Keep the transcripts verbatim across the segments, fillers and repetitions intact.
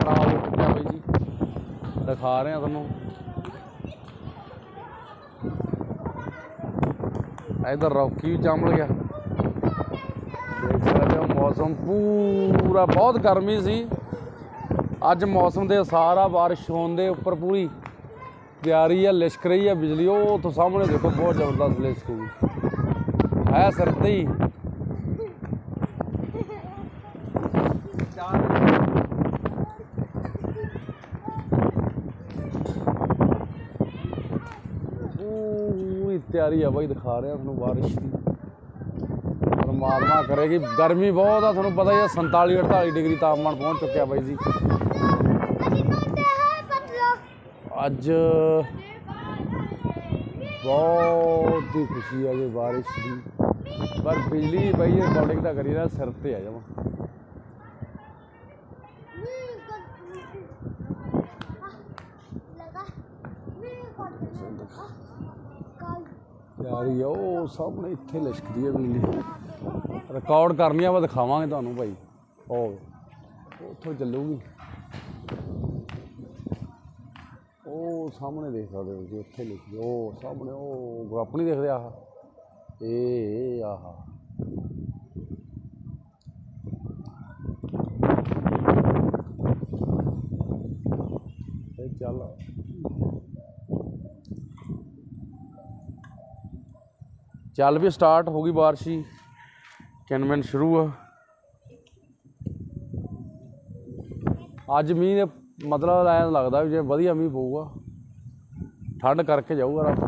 खराब हो चुका भाई जी, दिखा रहे हैं तुहानू। इधर रॉकी भी जम गया, देख सकते हो। मौसम पूरा बहुत गर्मी सी अज, मौसम के सारा बारिश होने के उपर पूरी तैयारी है। लिशक रही है बिजली, वो तो सामने देखो बहुत जबरदस्त लिशक है सिर ते ही। पूरी तैयारी है भाई, दिखा रहे हैं बारिश की। परमात्मा करेगी। गर्मी बहुत है, थोड़ा पता ही है, संताली अड़ताली डिग्री तापमान पहुँच चुका भाई जी। अज बहुत ही खुशी है जी बारिश की, पर बिजली भाई रिकॉर्डिंग तो करी रहा सिर ते है जमा। यार यो सामने इत्थे लिशकदी है बिजली, रिकॉर्ड करनी है, मैं दिखावांगे तुहानू भाई। ओ उत्थों चलूगी, ओ सामने देख सकते हो जी, उत्थे लिखी ओ सामने, ओ अपनी देखते आह ए आह चल चल भी स्टार्ट हो गई बारिश ही, किन शुरू है। अज मीह मतलब ऐ लगता भी जो वधिया मीह पऊगा, ठंड करके जाऊगा रात।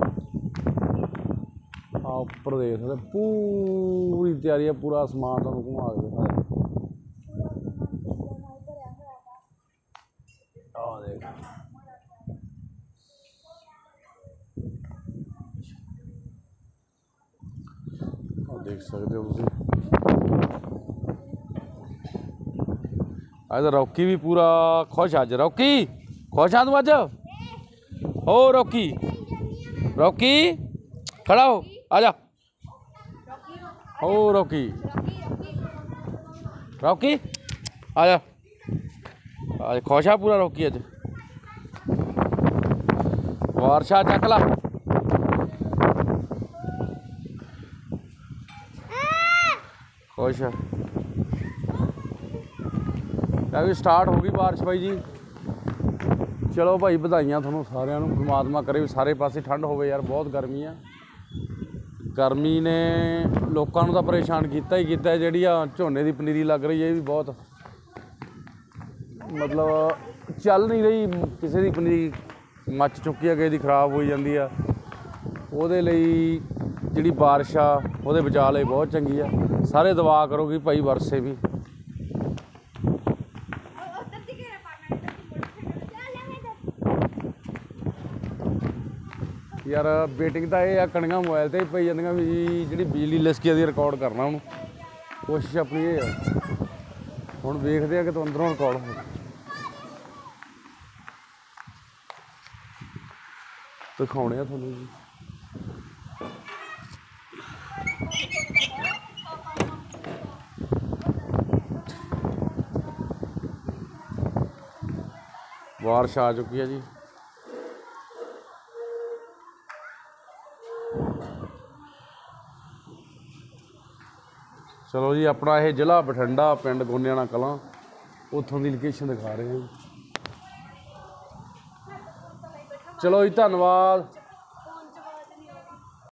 हाँ उपर देख सकते पूरी तैयारी है, पूरा आसमान तुहानू घुमा के दिखा। देख देख सकते हो तुसीं। अज रॉकी भी पूरा खुश, अज रॉकी खुश हाँ तू अज। हो रॉकी, रॉकी खड़ा हो, आजा। हो रॉकी, रॉकी आजा, अज खुश आ पूरा रॉकी। अज वारशा चक ला, खुश है। भी स्टार्ट हो गई बारिश भाई जी। चलो भाई बधाइयां थोनों सारिਆਂ ਨੂੰ। परमात्मा करे भी सारे पासे ठंड होवे यार, बहुत गर्मी है। गर्मी ने लोगों को तो परेशान किया ही किया। जी झोने की पनीरी लग रही है, ये भी बहुत मतलब चल नहीं रही। किसी की पनीरी मच चुकी है, किसी की खराब हो जाती है। वो जी बारिश आ वो बचा लिए बहुत चंगी है। सारे दुआ करो कि भाई बरसे भी। यार बेटिंग तो यह कणियां मोबाइल से ही पई जांदियां भी जी बिजली लिशकी दी रिकॉर्ड करना। उन्होंने कोशिश अपनी ये है, हुण वेखदे आ कि तो अंदरों रिकॉर्ड हो। दिखाने आ तुहानूं जी। बारिश आ चुकी है जी। चलो जी अपना यह जिला बठिंडा पिंड गोनियाना कलां, उत्थों की लोकेशन दिखा रहे हैं। चलो जी धन्यवाद।